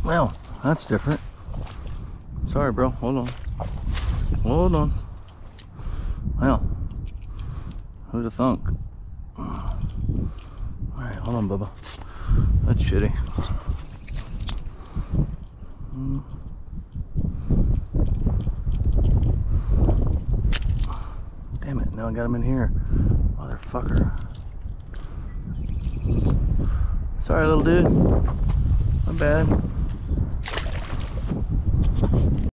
Well, that's different. Sorry, bro. Hold on. Hold on. Well, who'd have thunk? Alright, hold on, Bubba. That's shitty. Damn it, now I got him in here. Motherfucker. Sorry, little dude. My bad.